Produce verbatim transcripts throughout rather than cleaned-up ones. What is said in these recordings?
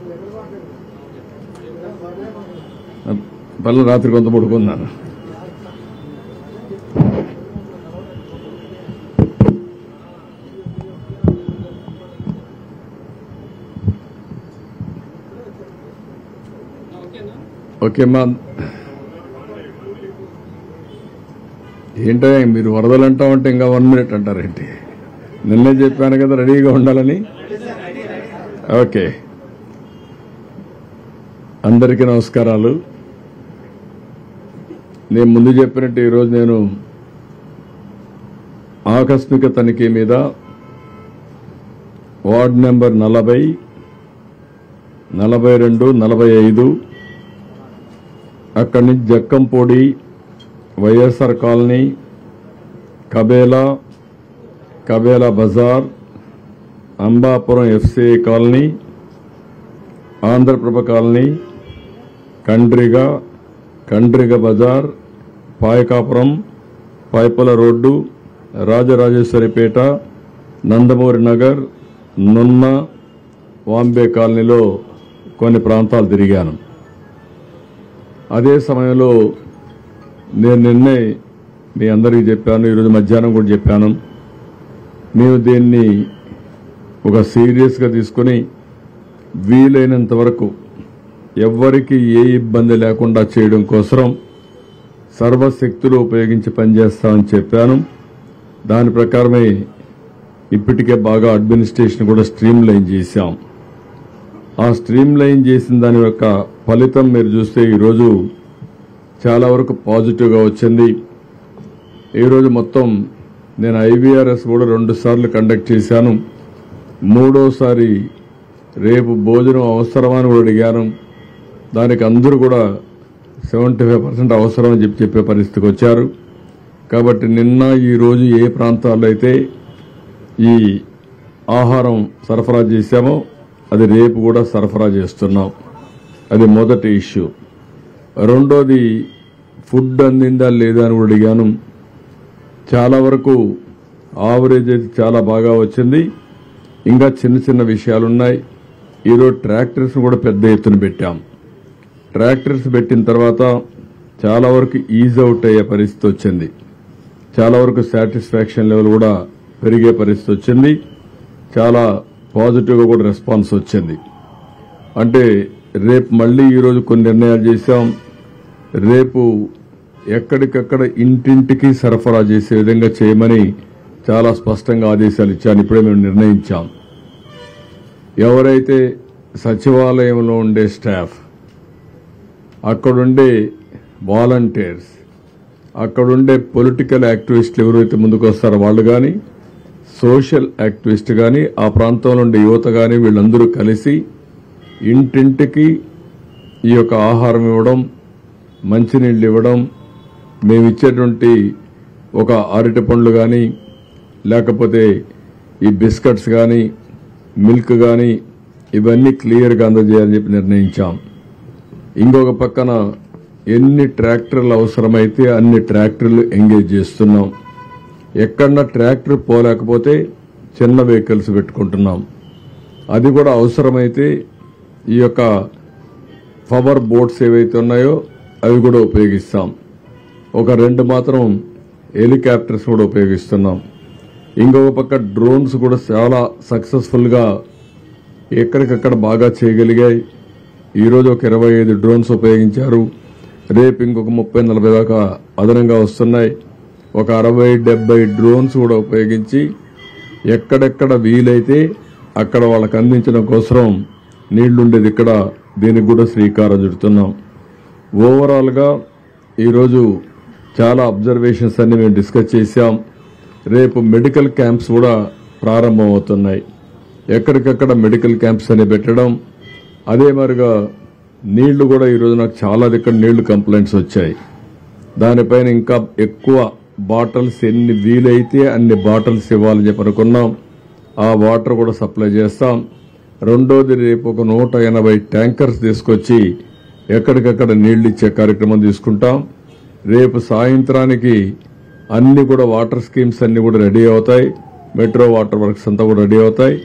పిల్లలు రాత్రి కొంత పడుకున్నాను. ఓకేమ్మా, ఏంటో మీరు వరదలు అంటామంటే ఇంకా వన్ మినిట్ అంటారేంటి? నిన్నే చెప్పాను కదా రెడీగా ఉండాలని. ఓకే, అందరికీ నమస్కారాలు. నేను ముందు చెప్పినట్టు ఈరోజు నేను ఆకస్మిక తనిఖీ మీద వార్డు నెంబర్ నలభై నలభై రెండు నలభై ఐదు అక్కడి నుంచి Jakkampudi, YSR colony, Kabela, Kabela Bazar, Ambapuram FCI colony, Andhraprabha colony, Kandriga, Kandriga Bazar, Payakapuram, పైపల రోడ్డు, రాజరాజేశ్వరిపేట, నందమూరి నగర్, నున్న, వాంబే కాలనీలో కొన్ని ప్రాంతాలు తిరిగాను. అదే సమయంలో నేను నిన్నే మీ అందరికీ చెప్పాను, ఈరోజు మధ్యాహ్నం కూడా చెప్పాను, మేము దీన్ని ఒక సీరియస్గా తీసుకుని వీలైనంత వరకు ఎవ్వరికి ఏ ఇబ్బంది లేకుండా చేయడం కోసం సర్వశక్తులు ఉపయోగించి పనిచేస్తామని చెప్పాను. దాని ప్రకారమే ఇప్పటికే బాగా అడ్మినిస్ట్రేషన్ కూడా స్ట్రీమ్ లైన్ చేశాం. ఆ స్ట్రీమ్ లైన్ చేసిన దాని యొక్క ఫలితం మీరు చూస్తే ఈరోజు చాలా వరకు పాజిటివ్గా వచ్చింది. ఈరోజు మొత్తం నేను ఐవీఆర్ఎస్ కూడా రెండు సార్లు కండక్ట్ చేశాను. మూడోసారి రేపు భోజనం అవసరమని కూడా అడిగాను. దానికి అందరూ కూడా సెవెంటీ ఫైవ్ పర్సెంట్ అవసరం అని చెప్పి చెప్పే పరిస్థితికి వచ్చారు. కాబట్టి నిన్న ఈరోజు ఏ ప్రాంతాల్లో అయితే ఈ ఆహారం సరఫరా చేశామో అది రేపు కూడా సరఫరా చేస్తున్నాం. అది మొదటి ఇష్యూ. రెండోది ఫుడ్ అందిందా లేదా అని కూడా అడిగాను. చాలా వరకు ఆవరేజ్ అయితే చాలా బాగా వచ్చింది. ఇంకా చిన్న చిన్న విషయాలున్నాయి. ఈరోజు ట్రాక్టర్స్ కూడా పెద్ద ఎత్తున పెట్టాం. ట్రాక్టర్స్ పెట్టిన తర్వాత చాలా వరకు ఈజ్ అవుట్ అయ్యే పరిస్థితి వచ్చింది. చాలా వరకు సాటిస్ఫాక్షన్ లెవెల్ కూడా పెరిగే పరిస్థితి వచ్చింది. చాలా పాజిటివ్గా కూడా రెస్పాన్స్ వచ్చింది. అంటే రేపు మళ్లీ ఈరోజు కొన్ని నిర్ణయాలు చేశాం. రేపు ఎక్కడికక్కడ ఇంటింటికి సరఫరా చేసే విధంగా చేయమని చాలా స్పష్టంగా ఆదేశాలు ఇచ్చాను. ఇప్పుడే మేము నిర్ణయించాం. ఎవరైతే సచివాలయంలో ఉండే స్టాఫ్, అక్కడుండే వాలంటీర్స్, అక్కడుండే పొలిటికల్ యాక్టివిస్టులు ఎవరైతే ముందుకు వస్తారో వాళ్ళు కానీ, సోషల్ యాక్టివిస్ట్ కానీ, ఆ ప్రాంతంలో ఉండే యువత కానీ, వీళ్ళందరూ కలిసి ఇంటింటికి ఈ యొక్క ఆహారం ఇవ్వడం, మంచినీళ్ళు ఇవ్వడం, మేము ఇచ్చేటువంటి ఒక అరటి పండ్లు కానీ, లేకపోతే ఈ బిస్కెట్స్ కానీ, మిల్క్ కానీ, ఇవన్నీ క్లియర్గా అందజేయాలని చెప్పి నిర్ణయించాం. ఇంకొక పక్కన ఎన్ని ట్రాక్టర్లు అవసరమైతే అన్ని ట్రాక్టర్లు ఎంగేజ్ చేస్తున్నాం. ఎక్కడన్నా ట్రాక్టర్ పోలేకపోతే చిన్న వెహికల్స్ పెట్టుకుంటున్నాం. అది కూడా అవసరమైతే ఈ యొక్క పవర్ బోట్స్ ఏవైతే ఉన్నాయో అవి కూడా ఉపయోగిస్తాం. ఒక రెండు మాత్రం హెలికాప్టర్స్ కూడా ఉపయోగిస్తున్నాం. ఇంకొక పక్క డ్రోన్స్ కూడా చాలా సక్సెస్ఫుల్గా ఎక్కడికక్కడ బాగా చేయగలిగాయి. ఈరోజు ఒక ఇరవై ఐదు డ్రోన్స్ ఉపయోగించారు. రేపు ఇంకొక ముప్పై నలభై దాకా అదనంగా వస్తున్నాయి. ఒక అరవై డెబ్బై డ్రోన్స్ కూడా ఉపయోగించి ఎక్కడెక్కడ వీలైతే అక్కడ వాళ్ళకు అందించడం కోసం నీళ్లుండేది ఇక్కడ దీనికి కూడా శ్రీకారం చుడుతున్నాం. ఓవరాల్గా ఈరోజు చాలా అబ్జర్వేషన్స్ అన్ని మేము డిస్కస్ చేశాం. రేపు మెడికల్ క్యాంప్స్ కూడా ప్రారంభం అవుతున్నాయి. ఎక్కడికక్కడ మెడికల్ క్యాంప్స్ అని పెట్టడం, అదే మరిగా నీళ్లు కూడా ఈరోజు నాకు చాలా దగ్గర నీళ్లు కంప్లైంట్స్ వచ్చాయి. దానిపైన ఇంకా ఎక్కువ బాటిల్స్ ఎన్ని వీలైతే అన్ని బాటిల్స్ ఇవ్వాలని చెప్పి అనుకున్నాం. ఆ వాటర్ కూడా సప్లై చేస్తాం. రెండోది రేపు ఒక నూట ఎనభై ట్యాంకర్స్ తీసుకొచ్చి ఎక్కడికక్కడ నీళ్లు ఇచ్చే కార్యక్రమం తీసుకుంటాం. రేపు సాయంత్రానికి అన్ని కూడా వాటర్ స్కీమ్స్ అన్ని కూడా రెడీ అవుతాయి. మెట్రో వాటర్ వర్క్స్ అంతా కూడా రెడీ అవుతాయి.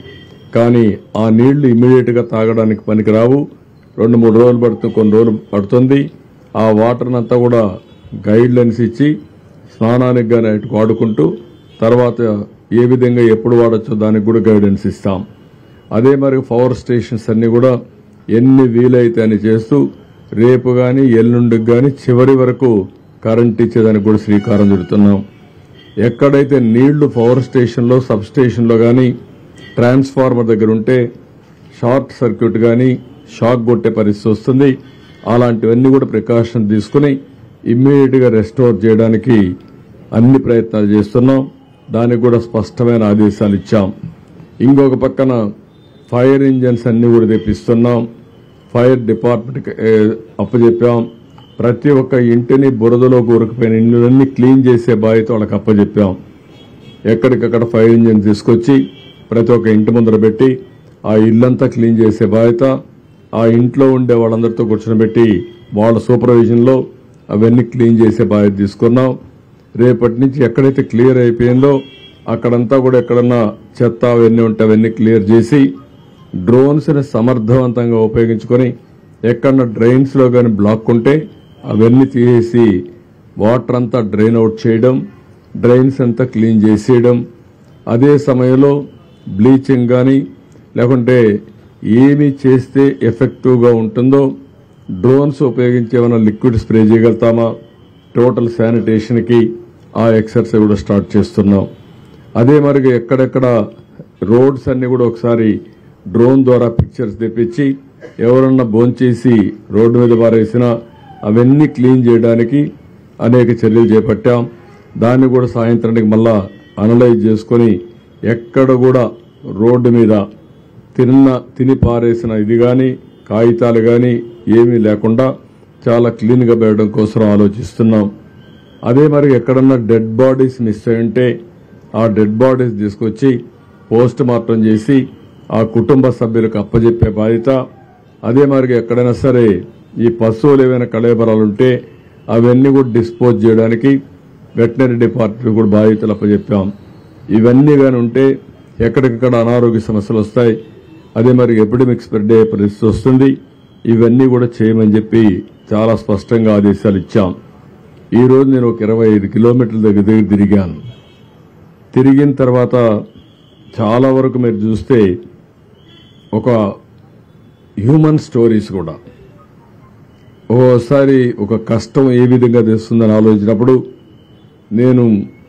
కానీ ఆ నీళ్లు ఇమ్మీడియట్గా తాగడానికి పనికిరావు. రెండు మూడు రోజులు పడుతుంది, కొన్ని రోజులు పడుతుంది. ఆ వాటర్ని అంతా కూడా గైడ్ లైన్స్ ఇచ్చి స్నానానికి కానీ అటు వాడుకుంటూ తర్వాత ఏ విధంగా ఎప్పుడు వాడచ్చో దానికి కూడా గైడెన్స్ ఇస్తాం. అదే మరి పవర్ స్టేషన్స్ అన్ని కూడా ఎన్ని వీలైతే అని చేస్తూ రేపు కానీ ఎల్లుండికి కానీ చివరి వరకు కరెంట్ ఇచ్చేదానికి కూడా శ్రీకారం చుడుతున్నాం. ఎక్కడైతే నీళ్లు పవర్ స్టేషన్లో సబ్ స్టేషన్లో కానీ ట్రాన్స్ఫార్మర్ దగ్గర ఉంటే షార్ట్ సర్క్యూట్ కానీ షాక్ కొట్టే పరిస్థితి వస్తుంది. అలాంటివన్నీ కూడా ప్రికాషన్ తీసుకుని ఇమ్మీడియట్గా రెస్టోర్ చేయడానికి అన్ని ప్రయత్నాలు చేస్తున్నాం. దానికి కూడా స్పష్టమైన ఆదేశాలు ఇచ్చాం. ఇంకొక పక్కన ఫైర్ ఇంజన్స్ అన్ని కూడా తెప్పిస్తున్నాం. ఫైర్ డిపార్ట్మెంట్కి అప్పచెప్పాం. ప్రతి ఒక్క ఇంటిని బురదలో కూరుకుపోయిన ఇళ్ళన్నీ క్లీన్ చేసే బాధ్యత వాళ్ళకి అప్పచెప్పాం. ఎక్కడికక్కడ ఫైర్ ఇంజన్ తీసుకొచ్చి ప్రతి ఒక్క ఇంటి ముందర పెట్టి ఆ ఇల్లంతా క్లీన్ చేసే బాధ్యత ఆ ఇంట్లో ఉండే వాళ్ళందరితో కూర్చొని వాళ్ళ సూపర్విజన్లో అవన్నీ క్లీన్ చేసే బాధ్యత తీసుకున్నాం. రేపటి నుంచి ఎక్కడైతే క్లియర్ అయిపోయిందో అక్కడంతా కూడా ఎక్కడన్నా చెత్త అవన్నీ ఉంటే అవన్నీ క్లియర్ చేసి డ్రోన్స్ని సమర్థవంతంగా ఉపయోగించుకొని ఎక్కడన్నా డ్రైన్స్లో కానీ బ్లాక్ ఉంటే అవన్నీ తీసేసి వాటర్ అంతా డ్రైన్ అవుట్ చేయడం, డ్రైన్స్ అంతా క్లీన్ చేసేయడం. అదే సమయంలో బ్లీచింగ్ కానీ లేకుంటే ఏమి చేస్తే ఎఫెక్టివ్గా ఉంటుందో డ్రోన్స్ ఉపయోగించి ఏమైనా లిక్విడ్ స్ప్రే చేయగలుగుతామా, టోటల్ శానిటేషన్కి ఆ ఎక్సర్సైజ్ కూడా స్టార్ట్ చేస్తున్నాం. అదే మరి ఎక్కడెక్కడ రోడ్స్ అన్ని కూడా ఒకసారి డ్రోన్ ద్వారా పిక్చర్స్ తెప్పించి ఎవరన్నా భోంచేసి రోడ్డు మీద పారేసినా అవన్నీ క్లీన్ చేయడానికి అనేక చర్యలు చేపట్టాం. దాన్ని కూడా సాయంత్రానికి మళ్ళా అనలైజ్ చేసుకొని ఎక్కడ కూడా రోడ్డు మీద తిన్న తిని పారేసిన ఇది కానీ కాగితాలు కానీ ఏమీ లేకుండా చాలా క్లీన్గా పెట్టడం కోసం ఆలోచిస్తున్నాం. అదే మరి ఎక్కడన్నా డెడ్ బాడీస్ మిస్ అయి ఉంటే ఆ డెడ్ బాడీస్ తీసుకొచ్చి పోస్ట్ మార్టం చేసి ఆ కుటుంబ సభ్యులకు అప్పజెప్పే బాధ్యత. అదే మరి ఎక్కడైనా సరే ఈ పశువులు ఏవైనా కళేబరాలు ఉంటే అవన్నీ కూడా డిస్పోజ్ చేయడానికి వెటనరీ డిపార్ట్మెంట్ కూడా బాధ్యతలు అప్పచెప్పాం. ఇవన్నీ కానీ ఉంటే ఎక్కడికక్కడ అనారోగ్య సమస్యలు వస్తాయి. అదే మరి ఎపిడమిక్ స్ప్రెడ్ అయ్యే పరిస్థితి వస్తుంది. ఇవన్నీ కూడా చేయమని చెప్పి చాలా స్పష్టంగా ఆదేశాలు ఇచ్చాం. ఈ రోజు నేను ఒక ఇరవై ఐదు కిలోమీటర్ల దగ్గర దగ్గర తిరిగాను. తిరిగిన తర్వాత చాలా వరకు మీరు చూస్తే ఒక హ్యూమన్ స్టోరీస్ కూడా ఓసారి ఒక కష్టం ఏ విధంగా తెస్తుందని ఆలోచించినప్పుడు నేను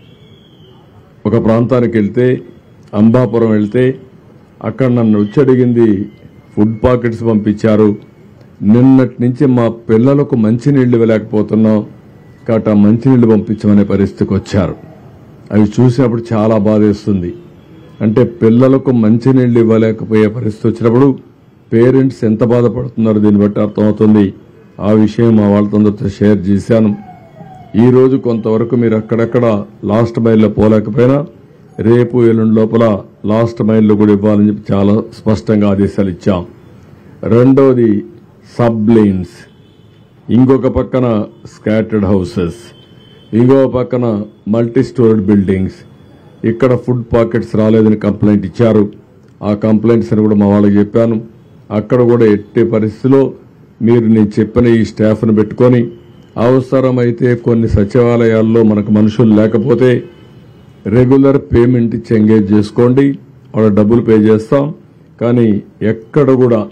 ఒక ప్రాంతానికి వెళ్తే అంబాపురం వెళ్తే అక్కడ నన్ను వచ్చి అడిగింది ఫుడ్ పాకెట్స్ పంపించారు. నిన్నటి నుంచి మా పిల్లలకు మంచినీళ్లు ఇవ్వలేకపోతున్నాం కాబట్టి ఆ మంచినీళ్లు పంపించమనే పరిస్థితికి వచ్చారు. అవి చూసినప్పుడు చాలా బాధేస్తుంది. అంటే పిల్లలకు మంచినీళ్లు ఇవ్వలేకపోయే పరిస్థితి వచ్చినప్పుడు పేరెంట్స్ ఎంత బాధపడుతున్నారో దీన్ని బట్టి అర్థమవుతుంది. ఆ విషయం మా వాళ్ళతో షేర్ చేశాను. ఈ రోజు కొంతవరకు మీరు అక్కడక్కడ లాస్ట్ మైల్లో పోలేకపోయినా రేపు ఎల్లుండి లోపల లాస్ట్ మైల్లో కూడా ఇవ్వాలని చెప్పి చాలా స్పష్టంగా ఆదేశాలు ఇచ్చాం. రెండోది సబ్ లైన్స్, ఇంకొక పక్కన స్కాటర్డ్ హౌసెస్, ఇంకొక పక్కన మల్టీ స్టోర్డ్ బిల్డింగ్స్. ఇక్కడ ఫుడ్ పాకెట్స్ రాలేదని కంప్లైంట్ ఇచ్చారు. ఆ కంప్లైంట్స్ అని కూడా మా వాళ్ళకి చెప్పాను. అక్కడ కూడా ఎట్టి పరిస్థితిలో మీరు నేను చెప్పిన ఈ స్టాఫ్ను పెట్టుకొని అవసరమైతే కొన్ని సచివాలయాల్లో మనకు మనుషులు లేకపోతే రెగ్యులర్ పేమెంట్ ఇచ్చి ఎంగేజ్ చేసుకోండి, వాళ్ళ డబ్బులు పే చేస్తాం. కానీ ఎక్కడ కూడా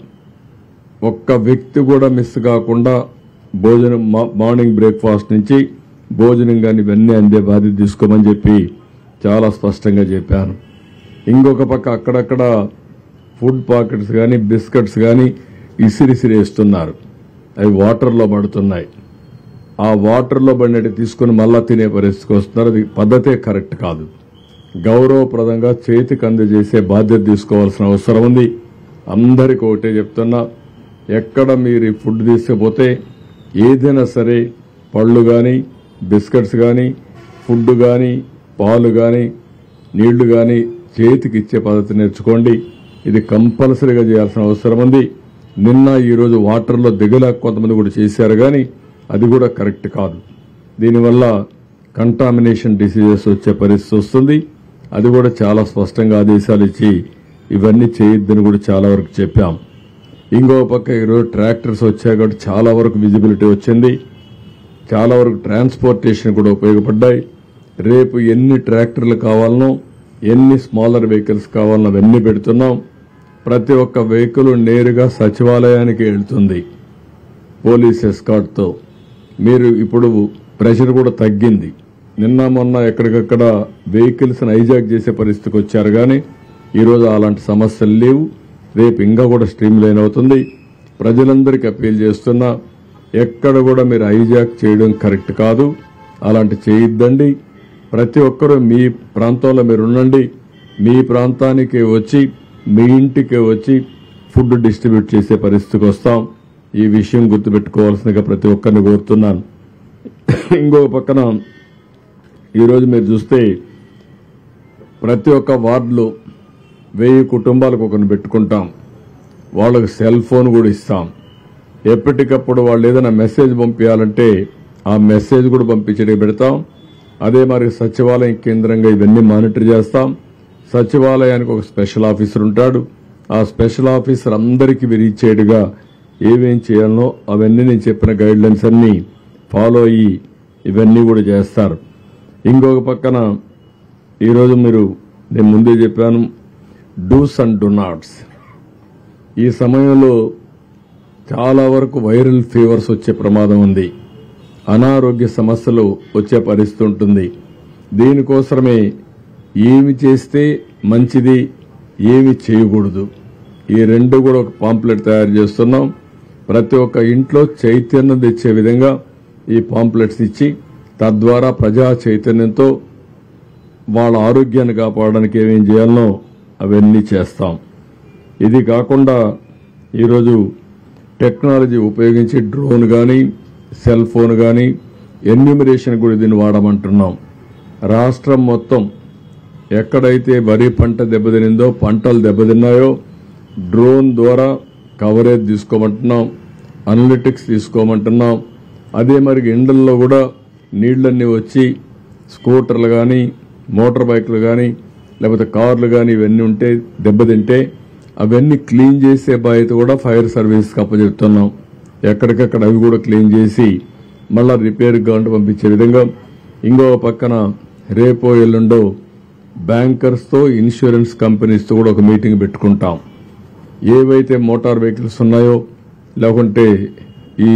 ఒక్క వ్యక్తి కూడా మిస్ కాకుండా భోజనం మార్నింగ్ బ్రేక్ఫాస్ట్ నుంచి భోజనం కానీ ఇవన్నీ అందే బాధ్యత తీసుకోమని చెప్పి చాలా స్పష్టంగా చెప్పాను. ఇంకొక పక్క అక్కడక్కడ ఫుడ్ పాకెట్స్ కానీ బిస్కెట్స్ కానీ ఇసిరిసిరి వేస్తున్నారు. అవి వాటర్లో పడుతున్నాయి. ఆ వాటర్లో పడినట్టు తీసుకుని మళ్ళా తినే పరిస్థితికి వస్తున్నారు. అది పద్ధతే కరెక్ట్ కాదు. గౌరవప్రదంగా చేతికి అందజేసే బాధ్యత తీసుకోవాల్సిన అవసరం ఉంది. అందరికీ ఒకటే చెప్తున్నా, ఎక్కడ మీరు ఈ ఫుడ్ తీసుకుపోతే ఏదైనా సరే పళ్ళు కానీ బిస్కెట్స్ కానీ ఫుడ్ కానీ పాలు కానీ నీళ్లు కానీ చేతికి ఇచ్చే పద్ధతి నేర్చుకోండి. ఇది కంపల్సరీగా చేయాల్సిన అవసరం ఉంది. నిన్న ఈరోజు వాటర్లో దిగలేక కొంతమంది కూడా చేశారు, కానీ అది కూడా కరెక్ట్ కాదు. దీనివల్ల కంటామినేషన్ డిసీజెస్ వచ్చే పరిస్థితి వస్తుంది. అది కూడా చాలా స్పష్టంగా ఆదేశాలు ఇచ్చి ఇవన్నీ చేయొద్దని కూడా చాలా వరకు చెప్పాం. ఇంకో పక్క ఈరోజు ట్రాక్టర్స్ వచ్చాయి కాబట్టి చాలా వరకు విజిబిలిటీ వచ్చింది, చాలా వరకు ట్రాన్స్పోర్టేషన్ కూడా ఉపయోగపడ్డాయి. రేపు ఎన్ని ట్రాక్టర్లు కావాలనో, ఎన్ని స్మాలర్ వెహికల్స్ కావాలనో అవన్నీ పెడుతున్నాం. ప్రతి ఒక్క వెహికల్ నేరుగా సచివాలయానికి వెళ్తుంది పోలీస్ ఎస్కార్ట్తో. మీరు ఇప్పుడు ప్రెషర్ కూడా తగ్గింది. నిన్న మొన్న ఎక్కడికక్కడ వెహికల్స్ హైజాక్ చేసే పరిస్థితికి వచ్చారు, కానీ ఈరోజు అలాంటి సమస్యలు లేవు. రేపు ఇంకా కూడా స్ట్రీమ్ లైన్ అవుతుంది. ప్రజలందరికీ అప్పీల్ చేస్తున్నా, ఎక్కడ కూడా మీరు హైజాక్ చేయడం కరెక్ట్ కాదు, అలాంటి చేయొద్దండి. ప్రతి ఒక్కరూ మీ ప్రాంతంలో మీరు ఉండండి. మీ ప్రాంతానికి వచ్చి, మీ ఇంటికి వచ్చి ఫుడ్ డిస్ట్రిబ్యూట్ చేసే పరిస్థితికి వస్తాం. ఈ విషయం గుర్తుపెట్టుకోవాల్సిందిగా ప్రతి ఒక్కరిని కోరుతున్నాను. ఇంకో పక్కన ఈరోజు మీరు చూస్తే ప్రతి ఒక్క వార్డులో వెయ్యి కుటుంబాలకు ఒకరిని పెట్టుకుంటాం. వాళ్ళకు సెల్ ఫోన్ కూడా ఇస్తాం. ఎప్పటికప్పుడు వాళ్ళు ఏదైనా మెసేజ్ పంపించాలంటే ఆ మెసేజ్ కూడా పంపించడానికి పెడతాం. అదే మరి సచివాలయం కేంద్రంగా ఇవన్నీ మానిటర్ చేస్తాం. సచివాలయానికి ఒక స్పెషల్ ఆఫీసర్ ఉంటాడు. ఆ స్పెషల్ ఆఫీసర్ అందరికీ రీచ్ అయ్యేట్టుగా ఏమేం చేయాలనో అవన్నీ నేను చెప్పిన గైడ్ లైన్స్ అన్ని ఫాలో అయ్యి ఇవన్నీ కూడా చేస్తారు. ఇంకొక పక్కన ఈరోజు మీరు నేను ముందే చెప్పాను, డూస్ అండ్ డు నాట్స్. ఈ సమయంలో చాలా వరకు వైరల్ ఫీవర్స్ వచ్చే ప్రమాదం ఉంది, అనారోగ్య సమస్యలు వచ్చే పరిస్థితి ఉంటుంది. దీనికోసమే ఏమి చేస్తే మంచిది, ఏమి చేయకూడదు, ఈ రెండు కూడా ఒక పాంప్లెట్ తయారు చేస్తున్నాం. ప్రతి ఒక్క ఇంట్లో చైతన్యం తెచ్చే విధంగా ఈ పాంప్లెట్స్ ఇచ్చి తద్వారా ప్రజా చైతన్యంతో వాళ్ళ ఆరోగ్యాన్ని కాపాడడానికి ఏమేం చేయాలనో అవన్నీ చేస్తాం. ఇది కాకుండా ఈరోజు టెక్నాలజీ ఉపయోగించి డ్రోన్ కానీ, సెల్ ఫోన్ కానీ ఎన్యూమరేషన్ కూడా దీన్ని వాడమంటున్నాం. రాష్ట్రం మొత్తం ఎక్కడైతే వరి పంట దెబ్బతినిందో, పంటలు దెబ్బతిన్నాయో డ్రోన్ ద్వారా కవరేజ్ తీసుకోమంటున్నాం, అనలిటిక్స్ తీసుకోమంటున్నాం. అదే మరి ఇండ్లలో కూడా నీళ్లన్నీ వచ్చి స్కూటర్లు కానీ, మోటార్ బైక్లు కానీ, లేకపోతే కార్లు కానీ ఇవన్నీ ఉంటే దెబ్బతింటే అవన్నీ క్లీన్ చేసే బాధ్యత కూడా ఫైర్ సర్వీస్కి అప్పచెప్తున్నాం. ఎక్కడికక్కడ అవి కూడా క్లీన్ చేసి మళ్ళా రిపేర్ గవర్నమెంట్ పంపించే విధంగా. ఇంకో పక్కన రేపో ఎల్లుండో బ్యాంకర్స్తో, ఇన్సూరెన్స్ కంపెనీస్తో కూడా ఒక మీటింగ్ పెట్టుకుంటాం. ఏవైతే మోటార్ వెహికల్స్ ఉన్నాయో, లేకుంటే ఈ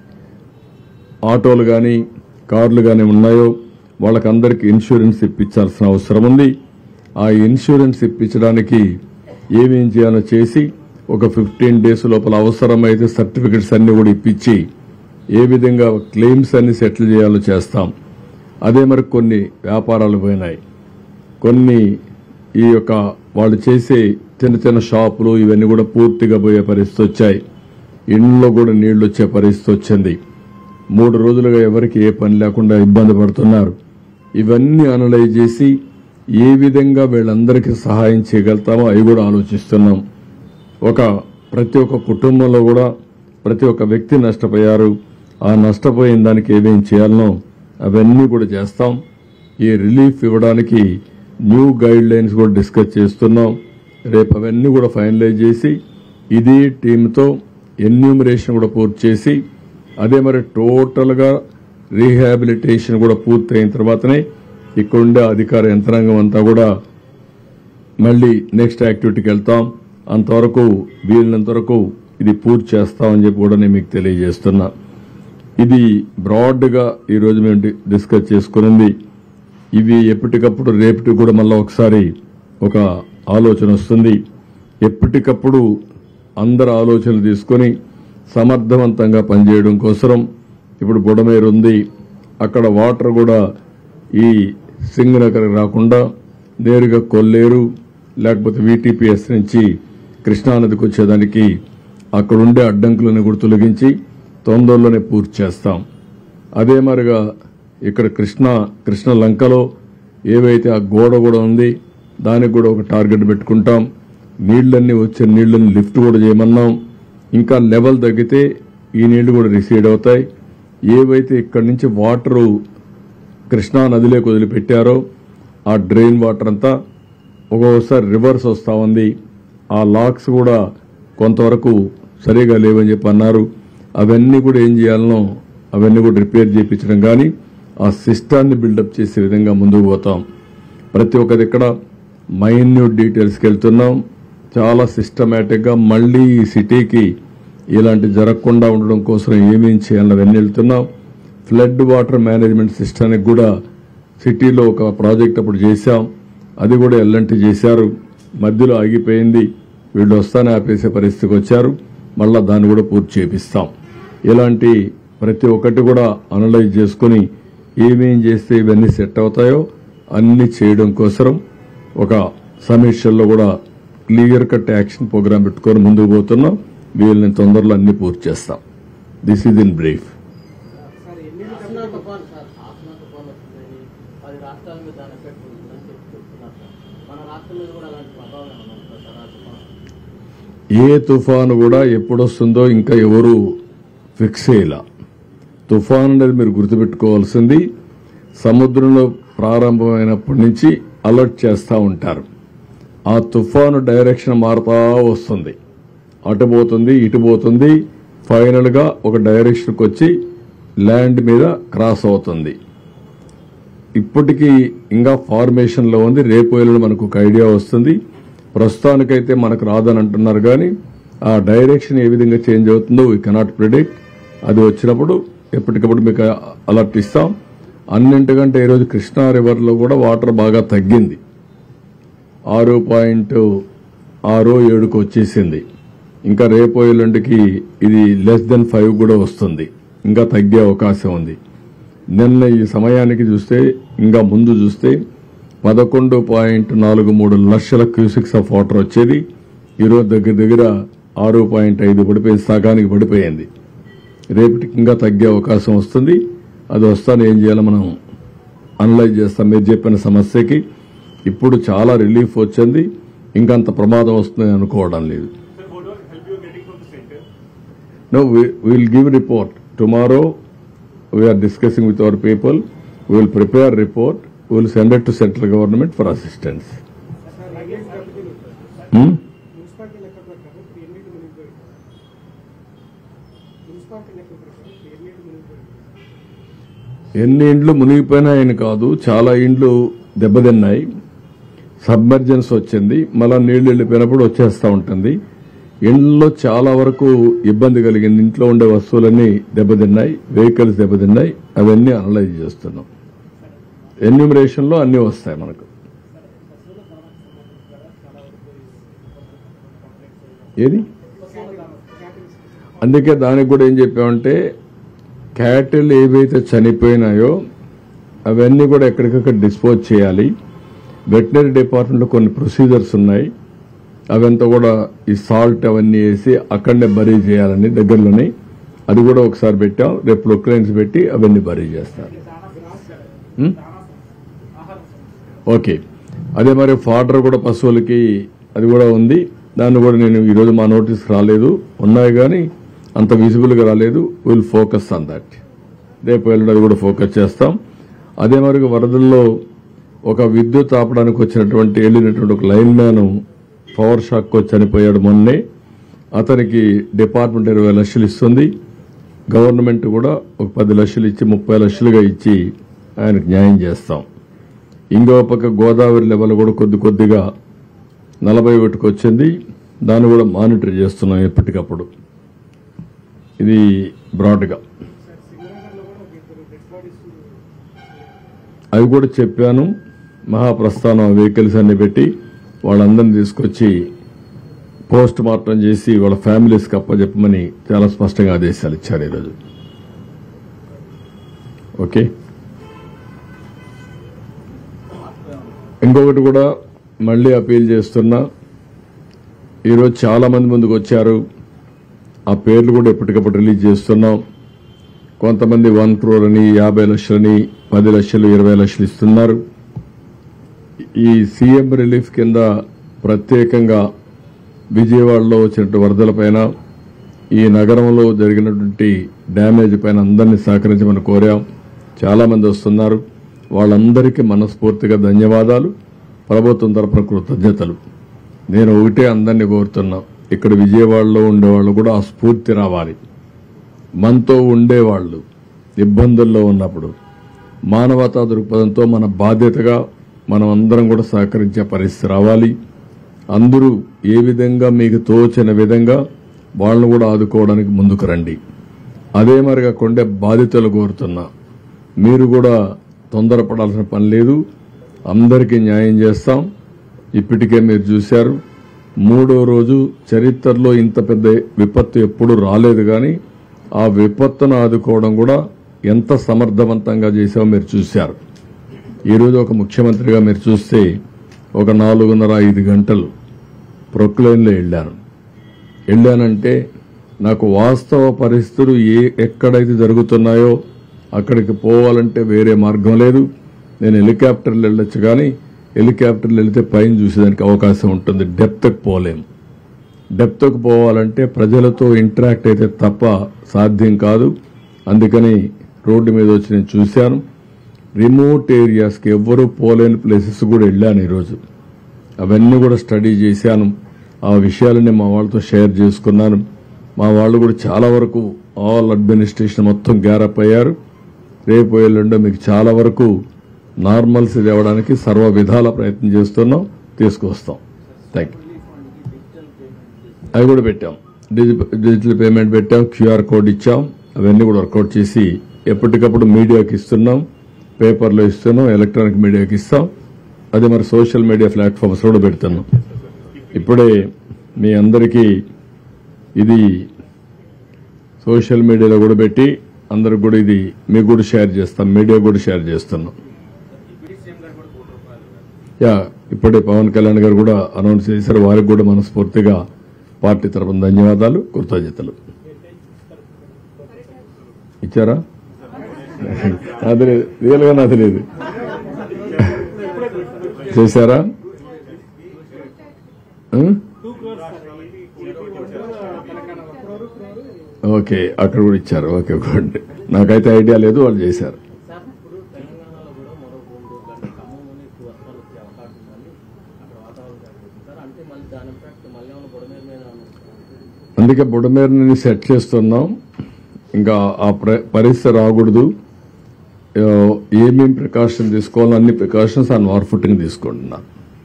ఆటోలు కానీ, కార్లు కానీ ఉన్నాయో వాళ్ళకందరికీ ఇన్సూరెన్స్ ఇప్పించాల్సిన అవసరం ఉంది. ఆ ఇన్సూరెన్స్ ఇప్పించడానికి ఏమేం చేయాలో చేసి ఒక ఫిఫ్టీన్ డేస్ లోపల అవసరమైతే సర్టిఫికెట్స్ అన్ని కూడా ఇప్పించి ఏ విధంగా క్లెయిమ్స్ అన్ని సెటిల్ చేయాలో చేస్తాం. అదే మరి కొన్ని వ్యాపారాలు పోయినాయి, కొన్ని ఈ యొక్క వాళ్ళు చేసే చిన్న చిన్న షాపులు ఇవన్నీ కూడా పూర్తిగా పోయే పరిస్థితి వచ్చాయి. ఇండ్లో కూడా నీళ్లు వచ్చే పరిస్థితి వచ్చింది. మూడు రోజులుగా ఎవరికి ఏ పని లేకుండా ఇబ్బంది పడుతున్నారు. ఇవన్నీ అనలైజ్ చేసి ఏ విధంగా వీళ్ళందరికీ సహాయం చేయగలుగుతామో అవి కూడా ఆలోచిస్తున్నాం. ఒక ప్రతి ఒక్క కుటుంబంలో కూడా ప్రతి ఒక్క వ్యక్తి నష్టపోయారు. ఆ నష్టపోయిన దానికి ఏమేం చేయాలనో అవన్నీ కూడా చేస్తాం. ఈ రిలీఫ్ ఇవ్వడానికి న్యూ గైడ్ లైన్స్ కూడా డిస్కస్ చేస్తున్నాం. రేపు అవన్నీ కూడా ఫైనలైజ్ చేసి ఇది టీంతో ఎన్యూమరేషన్ కూడా పూర్తి చేసి అదే మరి టోటల్గా రీహాబిలిటేషన్ కూడా పూర్తయిన తర్వాతనే ఇక్కడుండే అధికార యంత్రాంగం అంతా కూడా మళ్ళీ నెక్స్ట్ యాక్టివిటీకి వెళ్తాం. అంతవరకు వీలైనంత వరకు ఇది పూర్తి చేస్తామని చెప్పి కూడా నేను మీకు తెలియజేస్తున్నా. ఇది బ్రాడ్గా ఈరోజు మేము డిస్కస్ చేసుకున్నది. ఇవి ఎప్పటికప్పుడు రేపటి కూడా మళ్ళీ ఒకసారి ఒక ఆలోచన వస్తుంది. ఎప్పటికప్పుడు అందరు ఆలోచనలు తీసుకొని సమర్థవంతంగా పనిచేయడం కోసం ఇప్పుడు బుడమేరు ఉంది, అక్కడ వాటర్ కూడా ఈ సింగనగర్ రాకుండా నేరుగా కొల్లేరు లేకపోతే వీటీపీఎస్ నుంచి కృష్ణానదికి వచ్చేదానికి అక్కడుండే అడ్డంకులను కూడా తొలగించి తొందరలోనే పూర్తి చేస్తాం. అదే మరిగా ఇక్కడ కృష్ణ కృష్ణ లంకలో ఏవైతే ఆ గోడ కూడా ఉంది దానికి కూడా ఒక టార్గెట్ పెట్టుకుంటాం. నీళ్లన్నీ వచ్చే నీళ్లను లిఫ్ట్ కూడా చేయమన్నాం. ఇంకా లెవెల్ తగ్గితే ఈ నీళ్లు కూడా రిసీడ్ అవుతాయి. ఏవైతే ఇక్కడి నుంచి వాటరు కృష్ణా నదిలోకి వదిలిపెట్టారో ఆ డ్రైన్ వాటర్ అంతా ఒక్కొక్కసారి రివర్స్ వస్తూ ఉంది. ఆ లాక్స్ కూడా కొంతవరకు సరిగా లేవని చెప్పి అన్నారు. అవన్నీ కూడా ఏం చేయాలనో అవన్నీ కూడా రిపేర్ చేయించడం కానీ ఆ సిస్టాన్ని బిల్డప్ చేసే విధంగా ముందుకు పోతాం. ప్రతి ఒక్కరి ఇక్కడ మైన్యూట్ డీటెయిల్స్కి వెళ్తున్నాం. చాలా సిస్టమేటిక్గా మళ్ళీ ఈ సిటీకి ఇలాంటి జరగకుండా ఉండడం కోసం ఏమేం చేయాలని అవన్నీ వెళ్తున్నాం. ఫ్లడ్ వాటర్ మేనేజ్మెంట్ సిస్టానికి కూడా సిటీలో ఒక ప్రాజెక్ట్ అప్పుడు చేశాం. అది కూడా ఎల్లంటి చేశారు. మధ్యలో ఆగిపోయింది. వీళ్ళు వస్తానే ఆపేసే పరిస్థితికి వచ్చారు. మళ్ళా దాన్ని కూడా పూర్తి చేపిస్తాం. ఇలాంటి ప్రతి ఒక్కటి కూడా అనలైజ్ చేసుకుని ఏమేం చేస్తే ఇవన్నీ సెట్ అవుతాయో అన్ని చేయడం కోసం ఒక సమీక్షల్లో కూడా క్లియర్ కట్ యాక్షన్ ప్రోగ్రామ్ పెట్టుకొని ముందుకు పోతున్నాం. వీళ్ళని తొందరలో అన్ని పూర్తి చేస్తాం. This is in brief. ఏ తుఫాను కూడా ఎప్పుడొస్తుందో ఇంకా ఎవరు ఫిక్స్ చేయలా. తుఫాను అనేది మీరు గుర్తుపెట్టుకోవాల్సింది సముద్రంలో ప్రారంభమైనప్పటి నుంచి అలర్ట్ చేస్తూ ఉంటారు. ఆ తుఫాను డైరెక్షన్ మారుతా వస్తుంది. అటు పోతుంది, ఇటు పోతుంది. ఫైనల్ గా ఒక డైరెక్షన్కి వచ్చి ల్యాండ్ మీద క్రాస్ అవుతుంది. ఇప్పటికీ ఇంకా ఫార్మేషన్ లో ఉంది. రేపు ఎల్లుండి మనకు ఒక ఐడియా వస్తుంది. ప్రస్తుతానికైతే మనకు రాదని అంటున్నారు కానీ ఆ డైరెక్షన్ ఏ విధంగా చేంజ్ అవుతుందో వీ కెనాట్ ప్రిడిక్ట్. అది వచ్చినప్పుడు ఎప్పటికప్పుడు మీకు అలర్ట్ ఇస్తాం. అన్నింటికంటే ఈరోజు కృష్ణా రివర్ లో కూడా వాటర్ బాగా తగ్గింది. ఆరు పాయింట్ ఆరు ఏడుకు వచ్చేసింది. ఇంకా రేపు ఎల్లుండికి ఇది లెస్ దెన్ ఫైవ్ కూడా వస్తుంది. ఇంకా తగ్గే అవకాశం ఉంది. నిన్న ఈ సమయానికి చూస్తే ఇంకా ముందు చూస్తే పదకొండు పాయింట్ నాలుగు మూడు లక్షల క్యూసిక్స్ ఆఫ్ వాటర్ వచ్చేది. ఈరోజు దగ్గర దగ్గర ఆరు పాయింట్ ఐదు పడిపోయింది. సగానికి పడిపోయింది. రేపటికి ఇంకా తగ్గే అవకాశం వస్తుంది. అది వస్తాను ఏం చేయాలో మనం అనలైజ్ చేస్తాం. మీరు చెప్పిన సమస్యకి ఇప్పుడు చాలా రిలీఫ్ వచ్చింది. ఇంకంత ప్రమాదం వస్తుందని అనుకోవడం లేదు. No will give report tomorrow. We're discussing with our people. We will prepare report. We will send it to central government for assistance. Hmm? ఎన్ని ఇండ్లు మునిగిపోయినాయని కాదు, చాలా ఇండ్లు దెబ్బతిన్నాయి. సబ్మర్జెన్స్ వచ్చింది. మళ్ళా నీళ్లు వెళ్ళిపోయినప్పుడు వచ్చేస్తూ ఉంటుంది. ఇండ్లలో చాలా వరకు ఇబ్బంది కలిగింది. ఇంట్లో ఉండే వస్తువులన్నీ దెబ్బతిన్నాయి. వెహికల్స్ దెబ్బతిన్నాయి. అవన్నీ అనలైజ్ చేస్తున్నాం. ఎన్యూమరేషన్ లో అన్ని వస్తాయి మనకు. ఏది అందుకే దానికి కూడా ఏం చెప్పామంటే క్యాటిల్ ఏవైతే చనిపోయినాయో అవన్నీ కూడా ఎక్కడికక్కడ డిస్పోజ్ చేయాలి. వెటనరీ డిపార్ట్మెంట్ లో కొన్ని ప్రొసీజర్స్ ఉన్నాయి. అవంతా కూడా ఈ సాల్ట్ అవన్నీ వేసి అక్కడనే బరీ చేయాలని దగ్గరలోనే. అది కూడా ఒకసారి పెట్టాం. రేపు ప్రొక్లైన్స్ పెట్టి అవన్నీ బరీ చేస్తారు. ఓకే. అదే మరి ఫాడర్ కూడా పశువులకి అది కూడా ఉంది. దాన్ని కూడా నేను ఈరోజు మా నోటీస్ రాలేదు. ఉన్నాయి కానీ అంత విజిబుల్ గా రాలేదు. Will focus on that. రేపు వెళ్ళడం అది కూడా ఫోకస్ చేస్తాం. అదే మరి వరదల్లో ఒక విద్యుత్ ఆపడానికి వచ్చినటువంటి వెళ్ళినటువంటి ఒక లైన్ మ్యాన్ పవర్ షాక్ వచ్చి చనిపోయాడు మొన్నే. అతనికి డిపార్ట్మెంట్ ఇరవై లక్షలు ఇస్తుంది. గవర్నమెంట్ కూడా ఒక పది లక్షలు ఇచ్చి ముప్పై లక్షలుగా ఇచ్చి ఆయనకు న్యాయం చేస్తాం. ఇంకో పక్క గోదావరి లెవెల్ కూడా కొద్ది కొద్దిగా నలభై ఒకటికి వచ్చింది. దాన్ని కూడా మానిటర్ చేస్తున్నాం ఎప్పటికప్పుడు. ఇది బ్రాడ్గా అవి కూడా చెప్పాను. మహాప్రస్థానం వెహికల్స్ అన్ని పెట్టి వాళ్ళందరినీ తీసుకొచ్చి పోస్ట్ మార్టం చేసి వాళ్ళ ఫ్యామిలీస్కి అప్పచెప్పమని చాలా స్పష్టంగా ఆదేశాలు ఇచ్చారు ఈరోజు. ఓకే. ఇంకొకటి కూడా మళ్లీ అపీల్ చేస్తున్నా. ఈరోజు చాలా మంది ముందుకు వచ్చారు. ఆ పేర్లు కూడా ఎప్పటికప్పుడు రిలీజ్ చేస్తున్నాం. కొంతమంది వన్ క్రోర్ అని, యాభై లక్షలని, పది లక్షలు, ఇరవై లక్షలు ఇస్తున్నారు. ఈ సీఎం రిలీఫ్ కింద ప్రత్యేకంగా విజయవాడలో వచ్చినటువంటి వరదల పైన, ఈ నగరంలో జరిగినటువంటి డ్యామేజ్ పైన అందరినీ సహకరించమని కోరాం. చాలా మంది వస్తున్నారు. వాళ్ళందరికీ మనస్ఫూర్తిగా ధన్యవాదాలు. ప్రభుత్వం తరపున కృతజ్ఞతలు. నేను ఒకటే అందరినీ కోరుతున్నా, ఇక్కడ విజయవాడలో ఉండేవాళ్ళు కూడా ఆ స్ఫూర్తి రావాలి. మనతో ఉండేవాళ్ళు ఇబ్బందుల్లో ఉన్నప్పుడు మానవతా దృక్పథంతో మన బాధ్యతగా మనం అందరం కూడా సహకరించే పరిస్థితి రావాలి. అందరూ ఏ విధంగా మీకు తోచిన విధంగా వాళ్ళను కూడా ఆదుకోవడానికి ముందుకు రండి. అదే మరిగా కొండే బాధితులు కోరుతున్నా, మీరు కూడా తొందరపడాల్సిన పని లేదు. అందరికీ న్యాయం చేస్తాం. ఇప్పటికే మీరు చూశారు, మూడో రోజు చరిత్రలో ఇంత పెద్ద విపత్తు ఎప్పుడు రాలేదు. కానీ ఆ విపత్తును ఆదుకోవడం కూడా ఎంత సమర్థవంతంగా చేసామో మీరు చూశారు. ఈరోజు ఒక ముఖ్యమంత్రిగా మీరు చూస్తే ఒక నాలుగున్నర ఐదు గంటలు ప్రొక్లైన్లో వెళ్ళాను. వెళ్ళానంటే నాకు వాస్తవ పరిస్థితులు ఏ ఎక్కడైతే జరుగుతున్నాయో అక్కడికి పోవాలంటే వేరే మార్గం లేదు. నేను హెలికాప్టర్లు వెళ్ళొచ్చు, కానీ హెలికాప్టర్లు వెళితే పైన చూసేదానికి అవకాశం ఉంటుంది. డెప్త్కి పోలేం. డెప్త్కి పోవాలంటే ప్రజలతో ఇంటరాక్ట్ అయితే తప్ప సాధ్యం కాదు. అందుకని రోడ్డు మీద వచ్చి నేను చూశాను. రిమోట్ ఏరియాస్కి ఎవ్వరూ పోలేని ప్లేసెస్ కూడా వెళ్ళాను ఈరోజు. అవన్నీ కూడా స్టడీ చేశాను. ఆ విషయాలని మా వాళ్ళతో షేర్ చేసుకున్నాను. మా వాళ్ళు కూడా చాలా వరకు ఆల్ అడ్మినిస్ట్రేషన్ మొత్తం గ్యారప్ అయ్యారు. రేపు ఎల్లుండో మీకు చాలా వరకు నార్మల్సీ తేవడానికి సర్వ విధాల ప్రయత్నం చేస్తున్నాం, తీసుకొస్తాం. Thank you. అవి కూడా పెట్టాం, డిజిటల్ పేమెంట్ పెట్టాం, క్యూఆర్ కోడ్ ఇచ్చాం. అవన్నీ కూడా వర్కౌట్ చేసి ఎప్పటికప్పుడు మీడియాకి ఇస్తున్నాం, పేపర్లో ఇస్తున్నాం, ఎలక్ట్రానిక్ మీడియాకి ఇస్తాం. అదే మరి సోషల్ మీడియా ప్లాట్ఫామ్స్ కూడా పెడుతున్నాం. ఇప్పుడే మీ అందరికీ ఇది సోషల్ మీడియాలో కూడా పెట్టి అందరికి కూడా ఇది మీకు కూడా షేర్ చేస్తాం, మీడియా కూడా షేర్ చేస్తున్నాం. యా ఇప్పుడే పవన్ కళ్యాణ్ గారు కూడా అనౌన్స్ చేశారు. వారికి కూడా మనస్ఫూర్తిగా పార్టీ తరఫున ధన్యవాదాలు, కృతజ్ఞతలు. ఇచ్చారా? అది లేదు, రియల్ గా నాది లేదు. చేశారా? ఓకే, అక్కడ కూడా ఇచ్చారు. Okay good. నాకైతే ఐడియా లేదు, వాళ్ళు చేశారు. అందుకే బుడమేరుని సెట్ చేస్తున్నాం. ఇంకా ఆ పరిస్థితి రాకూడదు. ఏమేమి ప్రికాషన్ తీసుకోవాలో అన్ని ప్రికాషన్స్ ఆ వార్ ఫుటింగ్ తీసుకుంటున్నాం.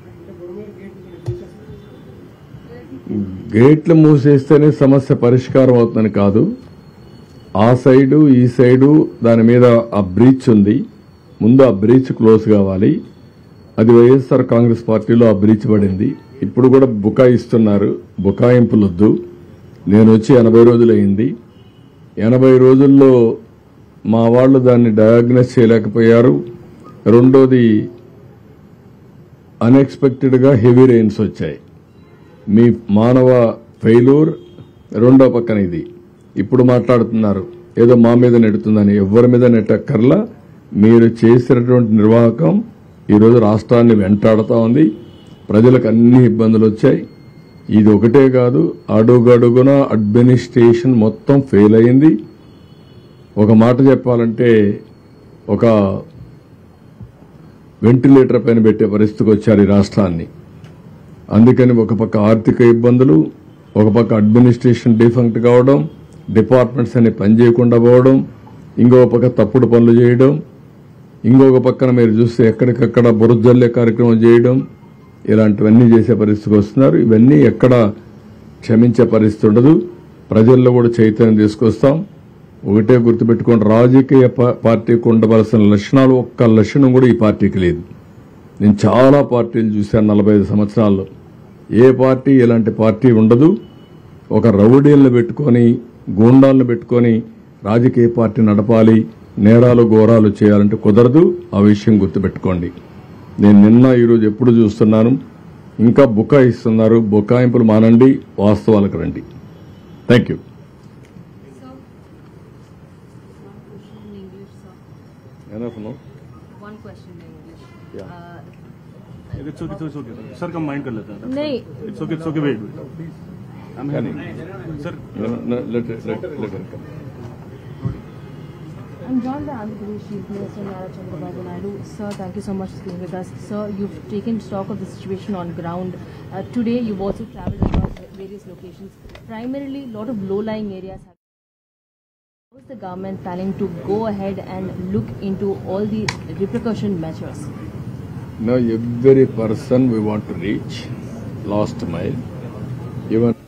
గేట్లు మూసేస్తేనే సమస్య పరిష్కారం అవుతుందని కాదు. ఆ సైడు ఈ సైడు దాని మీద ఆ బ్రీచ్ ఉంది. ముందు ఆ బ్రీచ్ క్లోజ్ కావాలి. అది వైఎస్ఆర్ కాంగ్రెస్ పార్టీలో ఆ బ్రీచ్ పడింది. ఇప్పుడు కూడా బుకాయిస్తున్నారు. బుకాయింపులొద్దు. నేను వచ్చి ఎనభై రోజులైంది. ఎనభై రోజుల్లో మా వాళ్ళు దాన్ని డయాగ్నోస్ చేయలేకపోయారు. రెండోది అన్ఎక్స్పెక్టెడ్ గా హెవీ రెయిన్స్ వచ్చాయి. మీ మానవ ఫెయిల్యూర్. రెండో పక్కన ఇది ఇప్పుడు మాట్లాడుతున్నారు ఏదో మా మీద నెడుతుందని. ఎవరి మీద నెట్టక్కర్లా. మీరు చేసినటువంటి నిర్వాహకం ఈరోజు రాష్ట్రాన్ని వెంటాడుతూ ఉంది. ప్రజలకు అన్ని ఇబ్బందులు వచ్చాయి. ఇది ఒకటే కాదు, అడుగడుగున అడ్మినిస్ట్రేషన్ మొత్తం ఫెయిల్ అయింది. ఒక మాట చెప్పాలంటే ఒక వెంటిలేటర్ పైన పెట్టే పరిస్థితికి వచ్చారు ఈ రాష్ట్రాన్ని. అందుకని ఒక పక్క ఆర్థిక ఇబ్బందులు, ఒక పక్క అడ్మినిస్ట్రేషన్ డిఫంక్ట్ కావడం, డిపార్ట్మెంట్స్ అన్ని పనిచేయకుండా పోవడం, ఇంకొక పక్క తప్పుడు పనులు చేయడం, ఇంకొక పక్కన మీరు చూస్తే ఎక్కడికక్కడ బురజల్లే కార్యక్రమం చేయడం, ఇలాంటివన్నీ చేసే పరిస్థితికి వస్తున్నారు. ఇవన్నీ ఎక్కడ క్షమించే పరిస్థితి ఉండదు. ప్రజల్లో కూడా చైతన్యం తీసుకొస్తాం. ఒకటే గుర్తుపెట్టుకోండి, రాజకీయ పార్టీకి ఉండవలసిన లక్షణాలు ఒక్క లక్షణం కూడా ఈ పార్టీకి లేదు. నేను చాలా పార్టీలు చూశాను నలభై ఐదు సంవత్సరాల్లో. ఏ పార్టీ ఇలాంటి పార్టీ ఉండదు. ఒక రౌడీలను పెట్టుకొని, గూండాలను పెట్టుకొని రాజకీయ పార్టీ నడపాలి, నేరాలు ఘోరాలు చేయాలంటే కుదరదు. ఆ విషయం గుర్తుపెట్టుకోండి. నేను నిన్న ఈరోజు ఎప్పుడు చూస్తున్నాను, ఇంకా బుకాయిస్తున్నారు. బుకాయింపులు మానండి, వాస్తవాలకు రండి. Thank you. Enough, no? One question in English. Yeah. Uh, It's okay, it's okay. Sir, come mind कर लेते हैं. नहीं. It's okay, it's okay. Wait, wait. I'm Can here. Sir, No, no, let it, let, let it come. I'm joined by Andhra Pradesh Chief Minister Nara Chandrababu Naidu. Sir, thank you so much for being with us. Sir, you've taken stock of the situation on ground. Uh, today, you've also travelled across various locations. Primarily, a lot of low-lying areas. Have How is the government planning to go ahead and look into all the repercussion measures? Now every person we want to reach, last mile, even